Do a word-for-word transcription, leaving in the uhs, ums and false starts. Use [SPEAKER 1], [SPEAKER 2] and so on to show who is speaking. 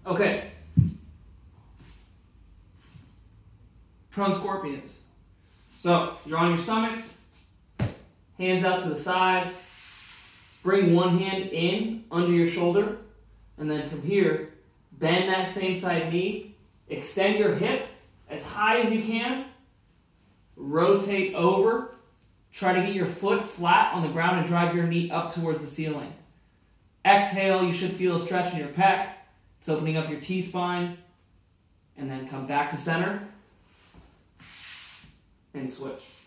[SPEAKER 1] Okay. Prone scorpions. So you're on your stomachs, hands out to the side. Bring one hand in under your shoulder, and then from here, bend that same side knee, extend your hip as high as you can, rotate over, try to get your foot flat on the ground and drive your knee up towards the ceiling. Exhale, you should feel a stretch in your pec. It's opening up your T-spine, and then come back to center and switch.